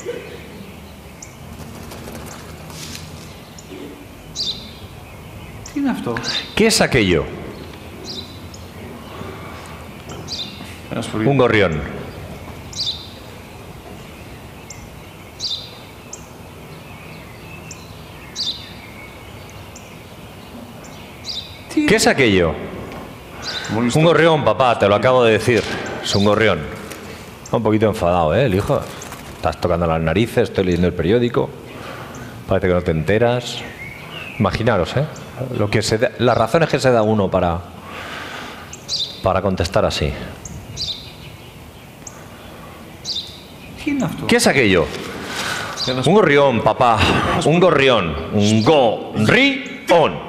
¿Qué es aquello? Un gorrión. ¿Qué es aquello? Un gorrión, papá, te lo acabo de decir. Es un gorrión. Un poquito enfadado, ¿eh? El hijo. Estás tocando las narices, estoy leyendo el periódico. Parece que no te enteras. Imaginaros, ¿eh? Las razones que se da uno para contestar así. ¿Qué es aquello? Un gorrión, papá. Un gorrión. Un gorrión.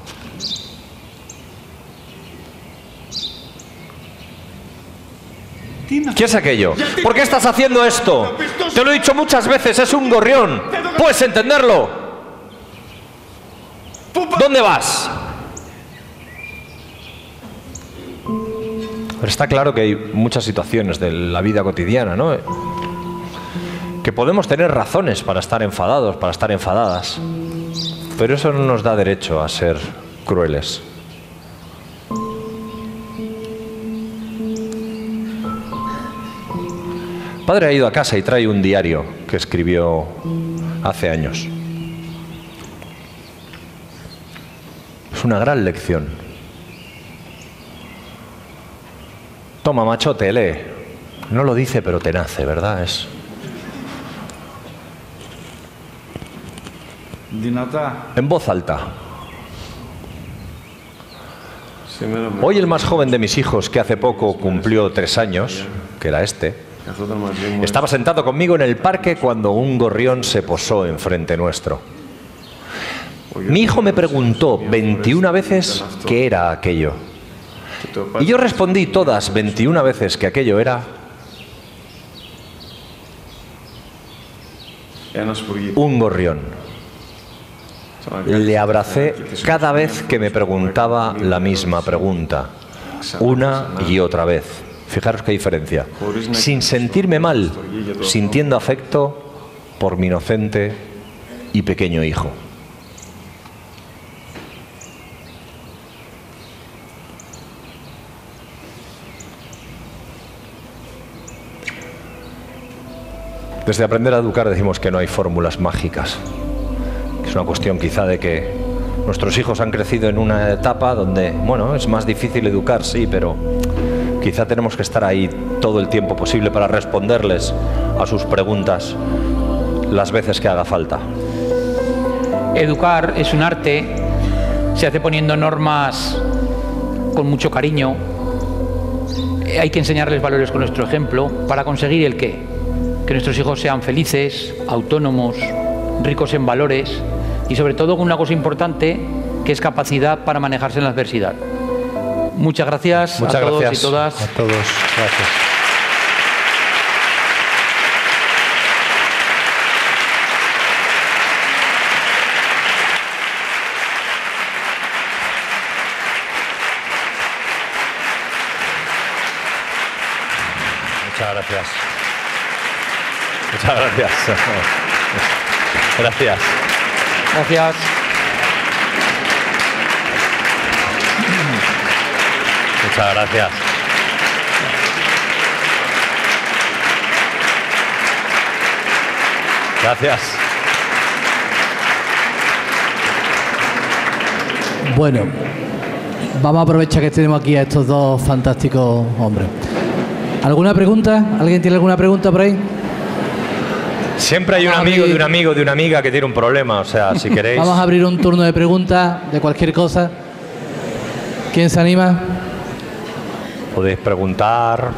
¿Qué es aquello? ¿Por qué estás haciendo esto? Te lo he dicho muchas veces, es un gorrión. ¿Puedes entenderlo? ¿Dónde vas? Pero está claro que hay muchas situaciones de la vida cotidiana, ¿no? Que podemos tener razones para estar enfadados, para estar enfadadas. Pero eso no nos da derecho a ser crueles. Padre ha ido a casa y trae un diario que escribió hace años. Es una gran lección. Toma, machote, lee. No lo dice, pero te nace, ¿verdad? En voz alta. Hoy el más joven de mis hijos, que hace poco cumplió 3 años, que era este, estaba sentado conmigo en el parque cuando un gorrión se posó enfrente nuestro. Mi hijo me preguntó 21 veces qué era aquello. Y yo respondí todas 21 veces que aquello era un gorrión. Le abracé cada vez que me preguntaba la misma pregunta, una y otra vez. Fijaros qué diferencia. Sin sentirme mal, sintiendo afecto por mi inocente y pequeño hijo. Desde Aprender a Educar decimos que no hay fórmulas mágicas. Es una cuestión quizá de que nuestros hijos han crecido en una etapa donde, bueno, es más difícil educar, sí, pero quizá tenemos que estar ahí todo el tiempo posible para responderles a sus preguntas las veces que haga falta. Educar es un arte, se hace poniendo normas con mucho cariño. Hay que enseñarles valores con nuestro ejemplo para conseguir el qué. Que nuestros hijos sean felices, autónomos, ricos en valores y sobre todo con una cosa importante que es capacidad para manejarse en la adversidad. Muchas gracias a todos y todas. A todos, gracias. Muchas gracias. Muchas gracias. Gracias. Gracias. Muchas gracias. Gracias. Bueno, vamos a aprovechar que tenemos aquí a estos dos fantásticos hombres. ¿Alguna pregunta? ¿Alguien tiene alguna pregunta por ahí? Siempre hay un amigo de un amigo de una amiga que tiene un problema, o sea, si queréis. Vamos a abrir un turno de preguntas de cualquier cosa. ¿Quién se anima? Podéis preguntar.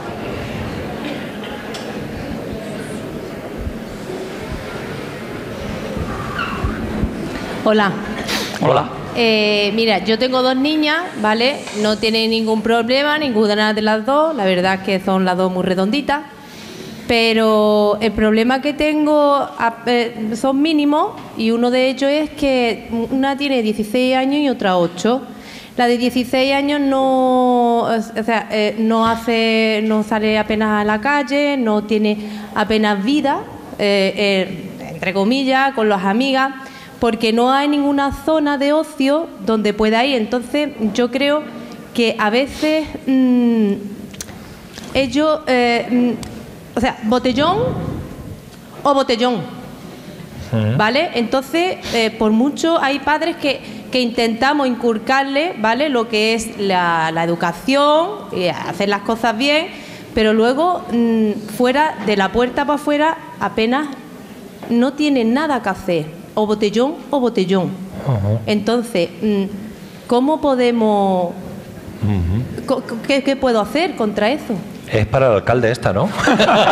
Hola. Hola. Mira, yo tengo 2 niñas, ¿vale? No tienen ningún problema, ninguna de las dos. La verdad es que son las dos muy redonditas. Pero el problema que tengo son mínimos y uno de ellos es que una tiene 16 años y otra 8. La de 16 años no sale apenas a la calle, no tiene apenas vida entre comillas, con las amigas, porque no hay ninguna zona de ocio donde pueda ir. Entonces, yo creo que a veces ellos, o sea, botellón o botellón, ¿vale? Entonces, por mucho hay padres que intentamos inculcarle, ¿vale?, lo que es la educación y hacer las cosas bien, pero luego fuera de la puerta para afuera apenas no tienen nada que hacer, o botellón o botellón. Entonces, ¿cómo podemos, qué puedo hacer contra eso? Es para el alcalde esta, ¿no? Pues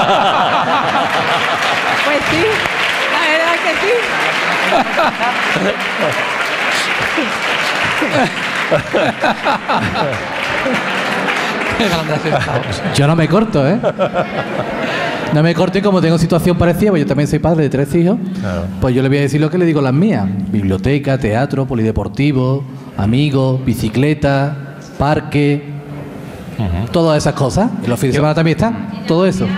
sí, la verdad que sí. Yo no me corto, ¿eh? No me corto, y como tengo situación parecida, pues yo también soy padre de 3 hijos, claro, pues yo le voy a decir lo que le digo a las mías: biblioteca, teatro, polideportivo, amigos, bicicleta, parque, todas esas cosas. Y los fines de semana también están, todo eso.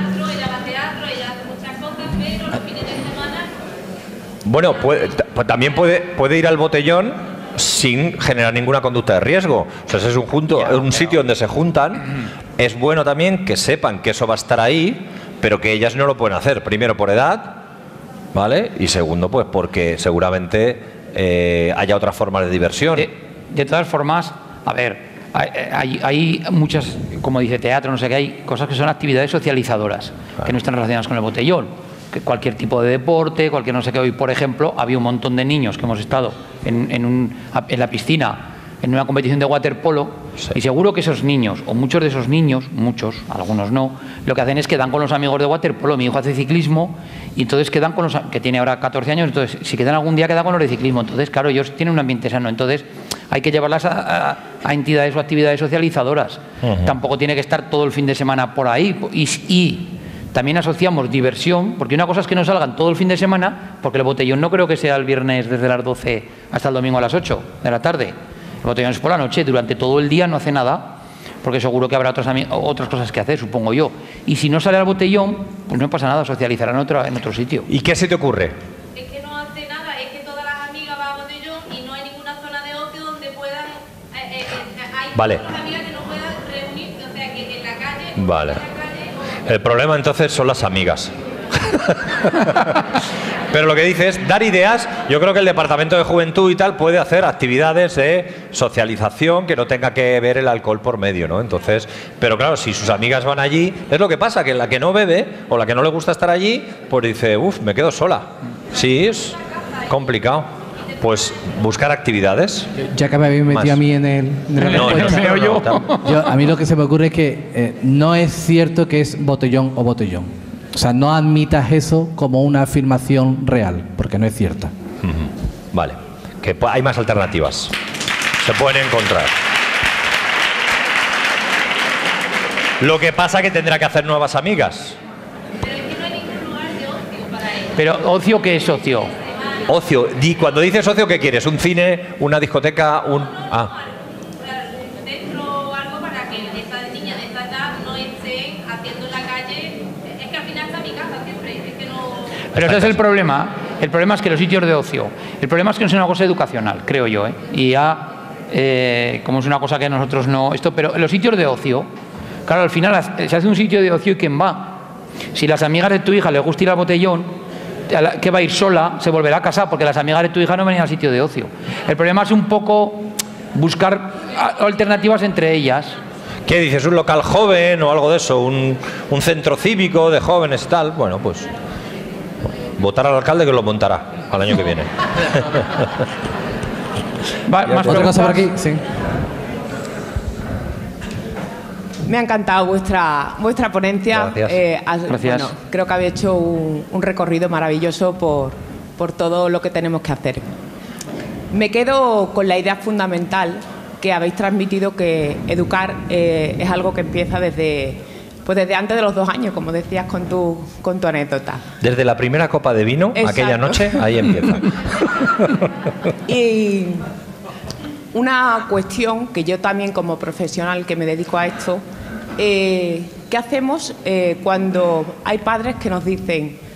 Bueno, pues también puede ir al botellón sin generar ninguna conducta de riesgo. O sea, ese es un sitio donde se juntan. Es bueno también que sepan que eso va a estar ahí, pero que ellas no lo pueden hacer. Primero, por edad, ¿vale? Y segundo, pues porque seguramente haya otras formas de diversión. De todas formas, a ver, hay muchas, como dice teatro, no sé qué, hay cosas que son actividades socializadoras, claro, que no están relacionadas con el botellón. Que cualquier tipo de deporte, cualquier no sé qué. Hoy, por ejemplo, había un montón de niños que hemos estado en la piscina, en una competición de waterpolo, sí, y seguro que esos niños, o muchos de esos niños, muchos, algunos no, lo que hacen es quedan con los amigos de waterpolo. Mi hijo hace ciclismo y entonces quedan con los, que tiene ahora 14 años, entonces si quedan algún día queda con los de ciclismo. Entonces, claro, ellos tienen un ambiente sano, entonces hay que llevarlas a entidades o actividades socializadoras. Tampoco tiene que estar todo el fin de semana por ahí. Y también asociamos diversión, porque una cosa es que no salgan todo el fin de semana, porque el botellón no creo que sea el viernes desde las 12 hasta el domingo a las 8 de la tarde. El botellón es por la noche, durante todo el día no hace nada, porque seguro que habrá otras cosas que hacer, supongo yo. Y si no sale al botellón, pues no pasa nada, socializará en otro sitio. ¿Y qué se te ocurre? Es que no hace nada, es que todas las amigas van a botellón y no hay ninguna zona de ocio donde puedan... Vale. Hay amigas que no puedan reunirse, o sea, que en la calle... Vale. El problema entonces son las amigas. Pero lo que dice es dar ideas. Yo creo que el Departamento de Juventud y tal puede hacer actividades de socialización que no tenga que ver el alcohol por medio, ¿no? Entonces, pero claro, si sus amigas van allí, es lo que pasa, que la que no bebe o la que no le gusta estar allí, pues dice, me quedo sola. Sí, es complicado. Pues buscar actividades. Ya que me habéis metido a mí en el a mí lo que se me ocurre es que no es cierto que es botellón o botellón. O sea, no admitas eso como una afirmación real, porque no es cierta. Vale, que hay más alternativas. Se pueden encontrar. Lo que pasa es que tendrá que hacer nuevas amigas. Pero es que no hay ningún lugar de ocio para ellos. Pero, ¿ocio qué es ocio? Ocio. Cuando dices ocio, ¿qué quieres? ¿Un cine? ¿Una discoteca? Un centro o algo para que estas niñas de esta edad no estén haciendo en la calle. Es que al final está mi casa siempre. Es que no... Pero ese es el problema. El problema es que los sitios de ocio, el problema es que no es una cosa educacional, creo yo, ¿eh? Y ya, como es una cosa que nosotros no... pero los sitios de ocio, claro, al final se hace un sitio de ocio y ¿quién va? Si las amigas de tu hija les gusta ir al botellón, que va a ir sola, se volverá a casar, porque las amigas de tu hija no venían al sitio de ocio. El problema es un poco buscar alternativas entre ellas. ¿Qué dices? ¿Un local joven o algo de eso? ¿Un centro cívico de jóvenes y tal? Bueno, pues votar al alcalde, que lo montará al año que viene. ¿Otra cosa por aquí? Sí. Me ha encantado vuestra ponencia. Gracias. Bueno, creo que habéis hecho un recorrido maravilloso por todo lo que tenemos que hacer. Me quedo con la idea fundamental que habéis transmitido, que educar es algo que empieza desde antes de los 2 años, como decías con tu anécdota. Desde la primera copa de vino, exacto, aquella noche, ahí empieza. Y una cuestión que yo también, como profesional que me dedico a esto, ¿qué hacemos cuando hay padres que nos dicen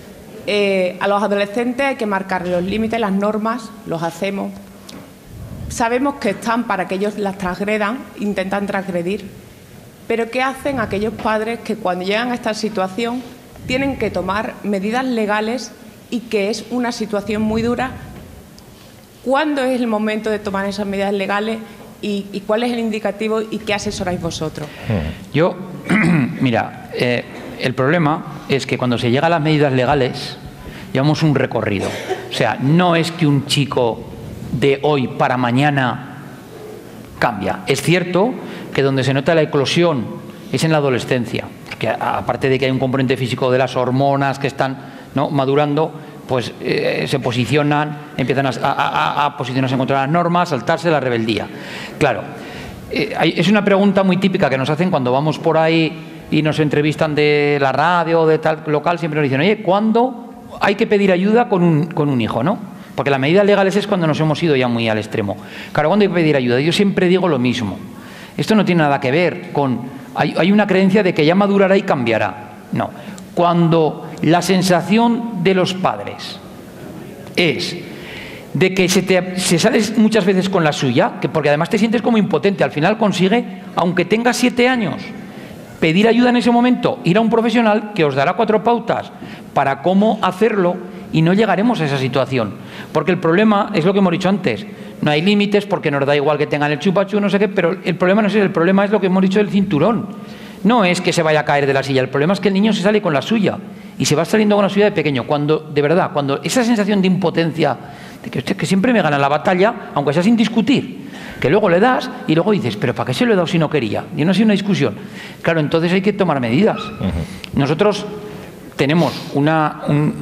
A los adolescentes hay que marcar los límites, las normas, los hacemos. Sabemos que están para que ellos las transgredan, intentan transgredir, pero ¿qué hacen aquellos padres que cuando llegan a esta situación tienen que tomar medidas legales y que es una situación muy dura? ¿Cuándo es el momento de tomar esas medidas legales y cuál es el indicativo y qué asesoráis vosotros? Yo, mira, el problema es que cuando se llega a las medidas legales llevamos un recorrido. O sea, no es que un chico de hoy para mañana cambia. Es cierto que donde se nota la eclosión es en la adolescencia, porque aparte de que hay un componente físico de las hormonas que están, ¿no?, madurando, pues se posicionan, empiezan a posicionarse en contra de las normas, saltarse la rebeldía. Claro, es una pregunta muy típica que nos hacen cuando vamos por ahí y nos entrevistan de la radio o de tal local, siempre nos dicen, oye, ¿cuándo hay que pedir ayuda con un hijo, no? Porque las medidas legales es cuando nos hemos ido ya muy al extremo. Claro, ¿cuándo hay que pedir ayuda? Yo siempre digo lo mismo. Esto no tiene nada que ver con... Hay una creencia de que ya madurará y cambiará. No. Cuando la sensación de los padres es de que se sales muchas veces con la suya, porque además te sientes como impotente, al final consigue, aunque tengas 7 años, pedir ayuda en ese momento, ir a un profesional que os dará 4 pautas para cómo hacerlo y no llegaremos a esa situación. Porque el problema es lo que hemos dicho antes, no hay límites porque nos da igual que tengan el chupachú, no sé qué, pero el problema no es ese, el problema es lo que hemos dicho del cinturón. No es que se vaya a caer de la silla, el problema es que el niño se sale con la suya y se va saliendo con la suya de pequeño. Cuando, de verdad, cuando esa sensación de impotencia, de que siempre me gana la batalla, aunque sea sin discutir, que luego le das y luego dices, pero ¿para qué se lo he dado si no quería? Y no ha sido una discusión. Claro, entonces hay que tomar medidas. Nosotros tenemos una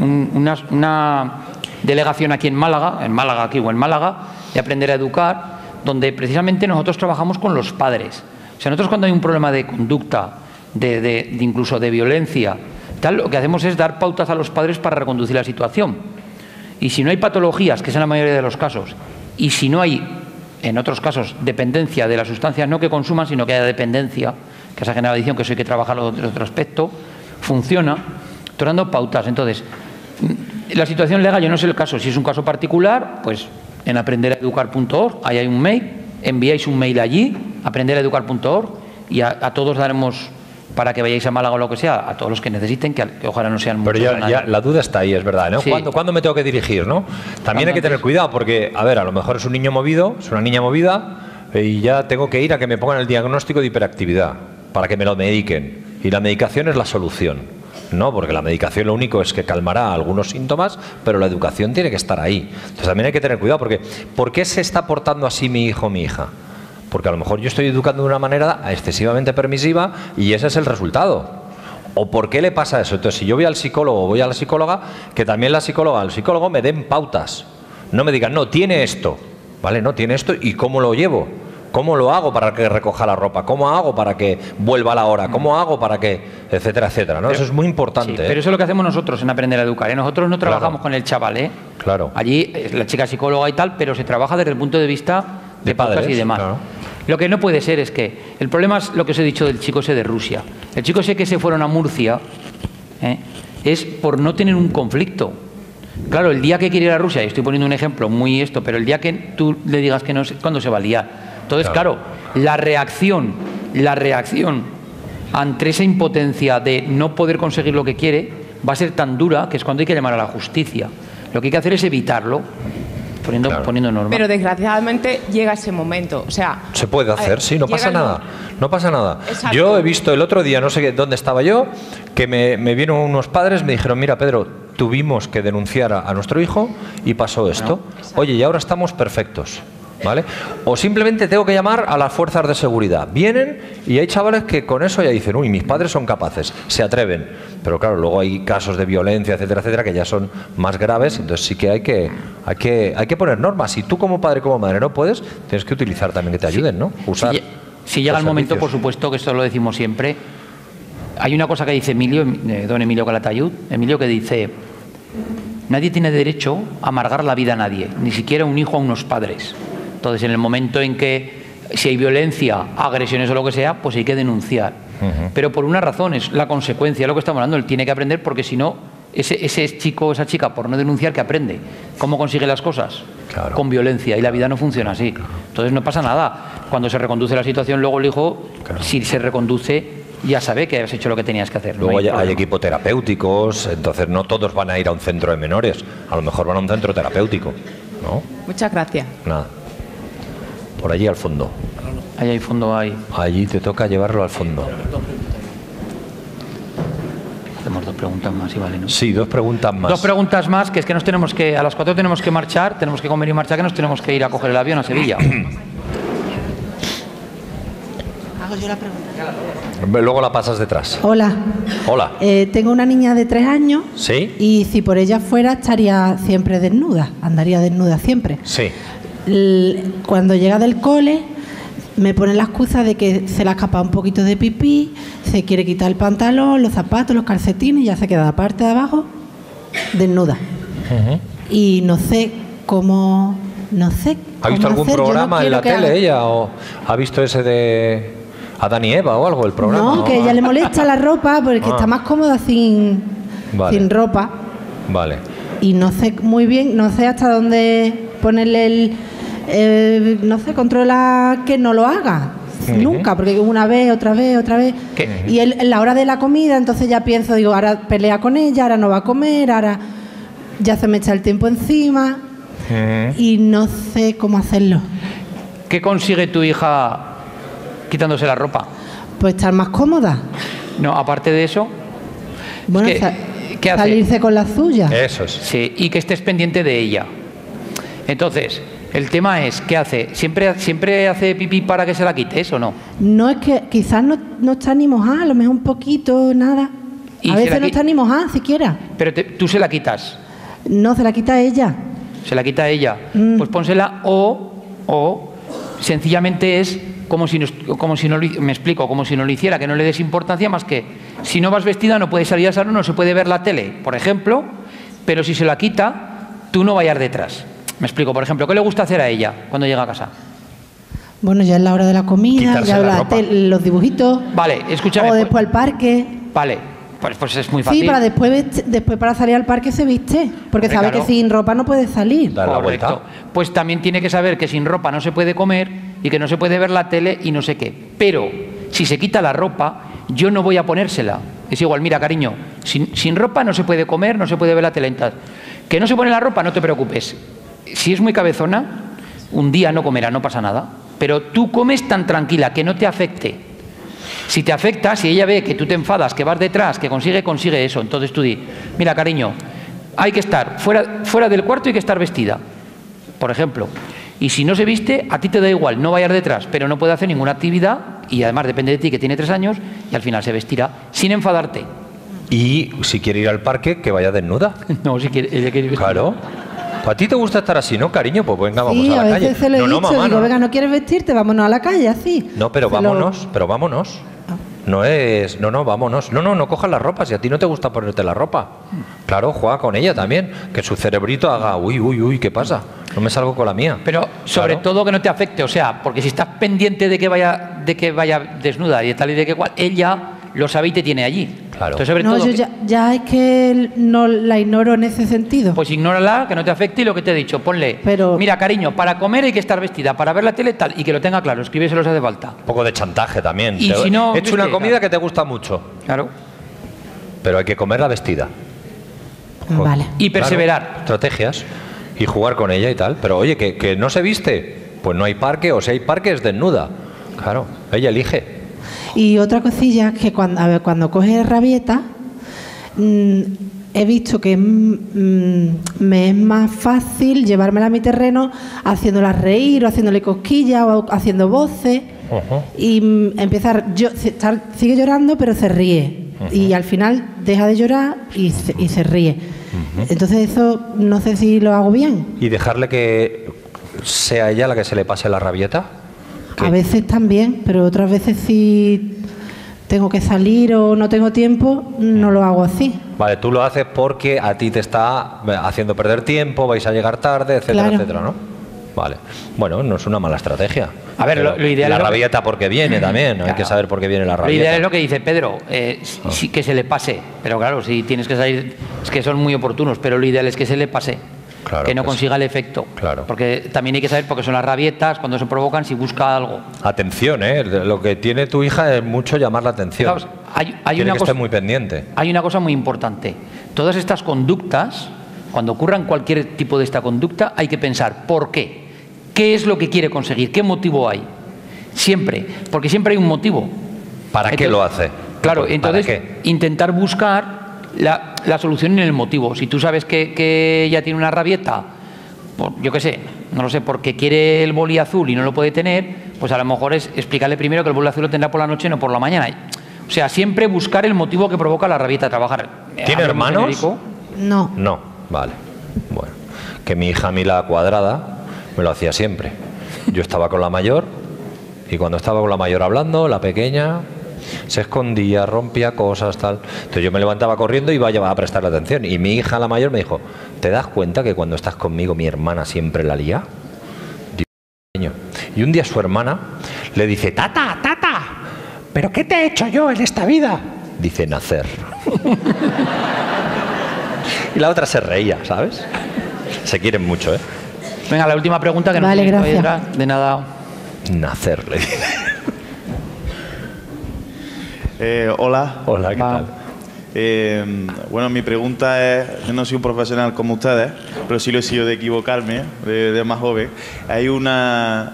delegación aquí en Málaga aquí o en Málaga, de Aprender a Educar, donde precisamente nosotros trabajamos con los padres. O sea, nosotros cuando hay un problema de conducta, incluso de violencia, tal, lo que hacemos es dar pautas a los padres para reconducir la situación. Y si no hay patologías, que es en la mayoría de los casos, y si no hay, en otros casos, dependencia de las sustancias, no que consuman, sino que haya dependencia, que esa generalización, que eso hay que trabajarlo de otro aspecto, funciona, estoy dando pautas. Entonces, la situación legal, yo no sé el caso, si es un caso particular, pues en aprenderaeducar.org, ahí hay un mail, enviáis un mail allí, aprenderaeducar.org, y a todos daremos, para que vayáis a Málaga o lo que sea, a todos los que necesiten, que ojalá no sean muchos. Pero ya la duda está ahí, es verdad, ¿no? Sí. ¿Cuándo me tengo que dirigir, no? También hay que tener cuidado, porque, a ver, a lo mejor es un niño movido, es una niña movida, y ya tengo que ir a que me pongan el diagnóstico de hiperactividad, para que me lo mediquen. Y la medicación es la solución. No, porque la medicación lo único es que calmará algunos síntomas, pero la educación tiene que estar ahí. Entonces también hay que tener cuidado, porque ¿por qué se está portando así mi hijo o mi hija? Porque a lo mejor yo estoy educando de una manera excesivamente permisiva y ese es el resultado. ¿O por qué le pasa eso? Entonces, si yo voy al psicólogo o voy a la psicóloga, que también la psicóloga o el psicólogo me den pautas. No me digan, no, tiene esto, ¿vale? No, tiene esto, ¿y cómo lo llevo? ¿Cómo lo hago para que recoja la ropa? ¿Cómo hago para que vuelva a la hora? ¿Cómo hago para que...? Etcétera, etcétera, ¿no? Pero, eso es muy importante. Sí, pero eso es lo que hacemos nosotros en Aprender a Educar, ¿eh? Nosotros no trabajamos con el chaval, ¿eh? Claro. Allí la chica psicóloga y tal, pero se trabaja desde el punto de vista de padres y demás. Claro. Lo que no puede ser es que... El problema es lo que os he dicho del chico ese de Rusia. El chico ese que se fueron a Murcia es por no tener un conflicto. Claro, el día que quiere ir a Rusia, y estoy poniendo un ejemplo muy pero el día que tú le digas que no es cuando se va a liar. Entonces, claro, la reacción ante esa impotencia de no poder conseguir lo que quiere va a ser tan dura que es cuando hay que llamar a la justicia. Lo que hay que hacer es evitarlo, poniendo normas. Pero desgraciadamente llega ese momento. O sea, se puede hacer, sí, no pasa nada. No pasa nada. Exacto. Yo he visto el otro día, no sé dónde estaba yo, que me vieron unos padres, me dijeron, mira, Pedro, tuvimos que denunciar a nuestro hijo y pasó esto. Oye, y ahora estamos perfectos. ¿Vale? O simplemente tengo que llamar a las fuerzas de seguridad. Vienen y hay chavales que con eso ya dicen, uy, mis padres son capaces, se atreven. Pero claro, luego hay casos de violencia, etcétera, etcétera, que ya son más graves, entonces sí que hay que poner normas. Si tú como padre, como madre no puedes, tienes que utilizar también que te ayuden, ¿no? Usar si llega el momento, por supuesto, que esto lo decimos siempre, hay una cosa que dice don Emilio Calatayud, Emilio, que dice, nadie tiene derecho a amargar la vida a nadie, ni siquiera un hijo a unos padres. Entonces, en el momento en que si hay violencia, agresiones o lo que sea, pues hay que denunciar. Pero por una razón, es la consecuencia, lo que estamos hablando, él tiene que aprender porque si no, ese chico o esa chica, por no denunciar, que aprende. ¿Cómo consigue las cosas? Claro. Con violencia, y la vida no funciona así. Entonces no pasa nada. Cuando se reconduce la situación, luego el hijo, si se reconduce, ya sabe que has hecho lo que tenías que hacer. Luego no hay equipos terapéuticos, entonces no todos van a ir a un centro de menores, a lo mejor van a un centro terapéutico, ¿no? Muchas gracias. Nada. Por allí al fondo. Ahí hay fondo, ahí. Allí te toca llevarlo al fondo. Hacemos 2 preguntas más y vale, ¿no? Sí, 2 preguntas más. 2 preguntas más, que es que nos tenemos que, a las 4 tenemos que marchar, tenemos que comer y marchar, que nos tenemos que ir a coger el avión a Sevilla. Hago yo la pregunta. Luego la pasas detrás. Hola. Hola. Tengo una niña de 3 años. ¿Sí? Y si por ella fuera, estaría siempre desnuda, andaría desnuda siempre. Sí. Cuando llega del cole, me pone la excusa de que se le ha escapado un poquito de pipí, se quiere quitar el pantalón, los zapatos, los calcetines, y ya se queda la parte de abajo desnuda. Y no sé cómo... No sé. ¿Ha visto algún programa en la tele ella? ¿O ha visto ese de Adán y Eva o algo, el programa? No, que ella le molesta la ropa porque está más cómoda sin ropa. Vale. Y no sé muy bien, no sé hasta dónde ponerle no sé, controla que no lo haga. Nunca, porque una vez, otra vez, otra vez. Y en la hora de la comida, entonces ya pienso, digo, ahora pelea con ella, ahora no va a comer, ahora ya se me echa el tiempo encima. Y no sé cómo hacerlo. ¿Qué consigue tu hija quitándose la ropa? Pues estar más cómoda. No, aparte de eso. Bueno, ¿qué hace? Salirse con la suya. Eso es. Sí, y que estés pendiente de ella. Entonces, el tema es, ¿qué hace? ¿Siempre hace pipí para que se la quites o no? No, es que quizás no está ni mojada, a lo mejor un poquito, nada. A veces no está ni mojada siquiera. Pero tú se la quitas. No, se la quita ella. Se la quita ella. Pues pónsela o sencillamente es como si no me explico, como si no lo hiciera, que no le des importancia, más que si no vas vestida no puedes salir al salón, no se puede ver la tele, por ejemplo, pero si se la quita, tú no vayas detrás. Me explico, por ejemplo, ¿qué le gusta hacer a ella cuando llega a casa? Bueno, ya es la hora de la comida, ya los dibujitos. Vale, escúchame. O después al parque. Vale, pues es muy fácil. Sí, para después para salir al parque se viste, porque sabe que sin ropa no puede salir. Dar la vuelta. Pues también tiene que saber que sin ropa no se puede comer y que no se puede ver la tele y no sé qué. Pero si se quita la ropa, yo no voy a ponérsela. Es igual, mira, cariño, sin ropa no se puede comer, no se puede ver la tele. Que no se pone la ropa, no te preocupes. Si es muy cabezona, un día no comerá, no pasa nada. Pero tú comes tan tranquila que no te afecte. Si te afecta, si ella ve que tú te enfadas, que vas detrás, que consigue eso, entonces tú di, mira, cariño, hay que estar fuera del cuarto, hay que estar vestida, por ejemplo. Y si no se viste, a ti te da igual, no vayas detrás, pero no puede hacer ninguna actividad y además depende de ti, que tiene 3 años, y al final se vestirá sin enfadarte. Y si quiere ir al parque, que vaya desnuda. No, si quiere, ella quiere ir vestida. Claro. ¿A ti te gusta estar así, no, cariño? Pues venga, vamos sí, a la calle. Sí, a veces se lo he dicho, mamá, digo, venga, ¿no quieres vestirte? Vámonos a la calle, así. No, pero vámonos, vámonos. No es, no, vámonos. No cojas la ropa, si a ti no te gusta ponerte la ropa. Claro, juega con ella también, que su cerebrito haga, uy, ¿qué pasa? No me salgo con la mía. Pero sobre todo que no te afecte, o sea, porque si estás pendiente de que vaya desnuda y de tal y de que cual, ella lo sabe y te tiene allí. Claro. Entonces, sobre no, todo yo ya es que no la ignoro en ese sentido. Pues ignórala, que no te afecte, y lo que te he dicho, ponle, mira, cariño, para comer hay que estar vestida, para ver la tele tal, y que lo tenga claro, escríbeselo si hace falta. Un poco de chantaje también. Y si no, he hecho una comida que te gusta mucho. Claro. Pero hay que comerla vestida. Vale. Y perseverar. Claro, estrategias. Y jugar con ella y tal. Pero oye, que no se viste, pues no hay parque, o si hay parque es desnuda. Claro, ella elige. Y otra cosilla, que cuando coge rabieta, he visto que me es más fácil llevármela a mi terreno haciéndola reír o haciéndole cosquillas o haciendo voces. Y sigue llorando, pero se ríe. Y al final deja de llorar y se ríe. Entonces eso no sé si lo hago bien. ¿Y dejarle que sea ella la que se le pase la rabieta? A veces también, pero otras veces si tengo que salir o no tengo tiempo, no lo hago así. Vale, tú lo haces porque a ti te está haciendo perder tiempo, vais a llegar tarde, etcétera, claro. etcétera, ¿no? Vale. Bueno, no es una mala estrategia. A ver, lo ideal la es rabieta porque viene también, claro. Hay que saber por qué viene la rabieta. Lo ideal es lo que dice Pedro, sí, que se le pase. Pero claro, si tienes que salir, es que son muy oportunos, pero lo ideal es que se le pase. Claro, que no consiga el efecto. Claro. Porque también hay que saber, porque son las rabietas, cuando se provocan, si busca algo. Atención, lo que tiene tu hija es mucho llamar la atención. Claro, hay tiene una que cosa, estar muy pendiente. Hay una cosa muy importante. Todas estas conductas, cuando ocurran cualquier tipo de esta conducta, hay que pensar ¿por qué? ¿Qué es lo que quiere conseguir? ¿Qué motivo hay? Siempre, porque siempre hay un motivo. ¿Para qué lo hace? Claro, entonces intentar buscar la solución en el motivo. Si tú sabes que ella tiene una rabieta, yo qué sé, no lo sé, porque quiere el boli azul y no lo puede tener, pues a lo mejor es explicarle primero que el boli azul lo tendrá por la noche y no por la mañana. O sea, siempre buscar el motivo que provoca la rabieta a trabajar. ¿Tiene hermanos? No. No, vale. Bueno, que mi hija Mila Cuadrada me lo hacía siempre. Yo estaba con la mayor y cuando estaba con la mayor hablando, la pequeña se escondía, rompía cosas, tal. Entonces yo me levantaba corriendo y iba a prestarle atención. Y mi hija, la mayor, me dijo, ¿te das cuenta que cuando estás conmigo mi hermana siempre la lía? Y un día su hermana le dice, tata, ¿pero qué te he hecho yo en esta vida? Dice, nacer. Y la otra se reía, ¿sabes? Se quieren mucho, ¿eh? Venga, la última pregunta que vale, no gracias. de nada. Nacer, le dice. Hola. Hola, ¿qué tal? Bueno, mi pregunta es, yo no soy un profesional como ustedes, pero sí lo he sido de equivocarme, de más joven. Hay una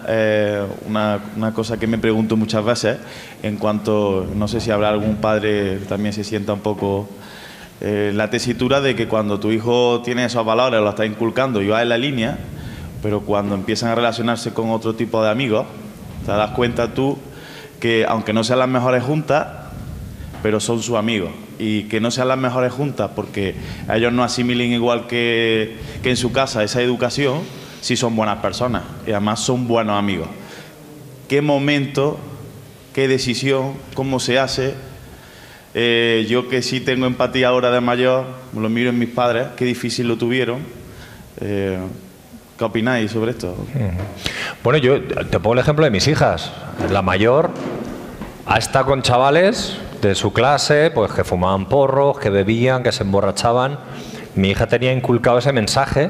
cosa que me pregunto muchas veces, en cuanto, no sé si habrá algún padre también se sienta un poco la tesitura de que cuando tu hijo tiene esos valores, lo está inculcando y va en la línea, pero cuando empiezan a relacionarse con otro tipo de amigos, te das cuenta tú que aunque no sean las mejores juntas, pero son sus amigos, y que no sean las mejores juntas porque ellos no asimilen igual que en su casa esa educación, sí son buenas personas y además son buenos amigos. ¿Qué momento, qué decisión, cómo se hace? Yo que sí tengo empatía ahora de mayor, lo miro en mis padres, qué difícil lo tuvieron. ¿Qué opináis sobre esto? Bueno, yo te pongo el ejemplo de mis hijas. La mayor ha estado con chavales de su clase, pues que fumaban porros, que bebían, que se emborrachaban. Mi hija tenía inculcado ese mensaje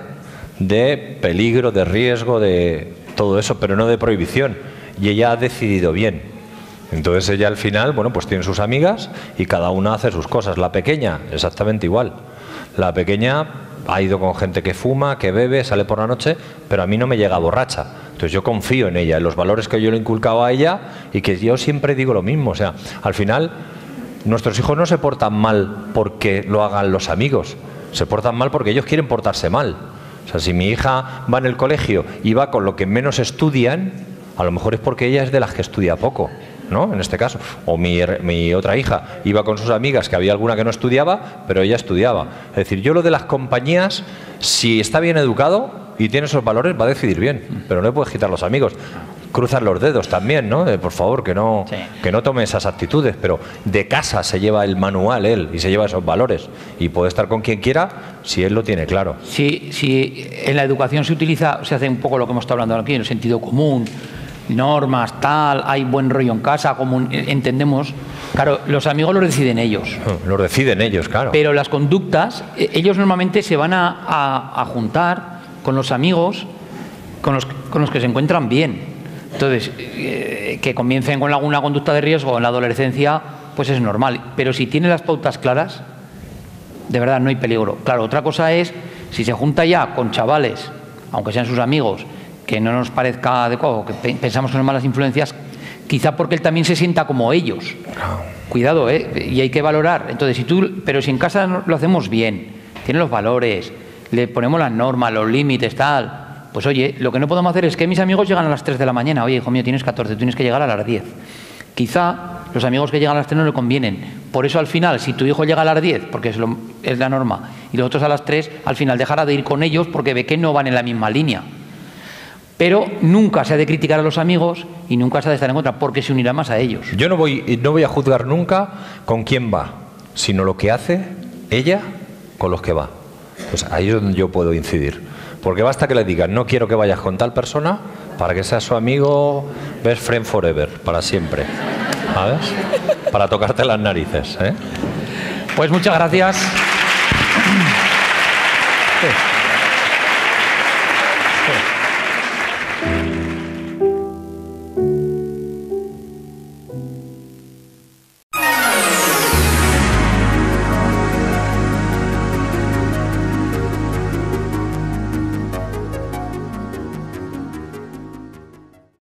de peligro, de riesgo, de todo eso, pero no de prohibición. Y ella ha decidido bien. Entonces ella al final, bueno, pues tiene sus amigas y cada una hace sus cosas. La pequeña, exactamente igual. La pequeña ha ido con gente que fuma, que bebe, sale por la noche, pero a mí no me llega borracha. Entonces yo confío en ella, en los valores que yo le he inculcado a ella y que yo siempre digo lo mismo. O sea, al final nuestros hijos no se portan mal porque lo hagan los amigos, se portan mal porque ellos quieren portarse mal. O sea, si mi hija va en el colegio y va con lo que menos estudian, a lo mejor es porque ella es de las que estudia poco, ¿no? En este caso. O mi otra hija iba con sus amigas, que había alguna que no estudiaba, pero ella estudiaba. Es decir, yo lo de las compañías, si está bien educado y tiene esos valores, va a decidir bien, pero no le puedes quitar los amigos. Cruzar los dedos también, ¿no? Por favor, que no tome esas actitudes, pero de casa se lleva el manual él y se lleva esos valores y puede estar con quien quiera si él lo tiene claro. Si en la educación se hace un poco lo que hemos estado hablando aquí, en el sentido común, normas, tal, hay buen rollo en casa, entendemos. Claro, los amigos los deciden ellos. Los deciden ellos, claro. Pero las conductas, ellos normalmente se van a juntar con los amigos con los que se encuentran bien. Entonces, que comiencen con alguna conducta de riesgo en la adolescencia, pues es normal. Pero si tiene las pautas claras, de verdad no hay peligro. Claro, otra cosa es, si se junta ya con chavales, aunque sean sus amigos, que no nos parezca adecuado, que pensamos que son malas influencias, quizá porque él también se sienta como ellos. Cuidado, y hay que valorar. Entonces, pero si en casa lo hacemos bien, tiene los valores, le ponemos las normas, los límites, tal, pues oye, lo que no podemos hacer es que mis amigos llegan a las 3 de la mañana. Oye, hijo mío, tienes 14, tú tienes que llegar a las 10. Quizá los amigos que llegan a las 3 no le convienen. Por eso al final, si tu hijo llega a las 10, porque es la norma, y los otros a las 3, al final dejará de ir con ellos porque ve que no van en la misma línea. Pero nunca se ha de criticar a los amigos y nunca se ha de estar en contra, porque se unirá más a ellos. Yo no voy a juzgar nunca con quién va, sino lo que hace ella con los que va. Pues ahí es donde yo puedo incidir. Porque basta que le digas, no quiero que vayas con tal persona, para que sea su amigo, best friend forever, para siempre. ¿Sabes? Para tocarte las narices, ¿eh? Pues muchas gracias. Sí.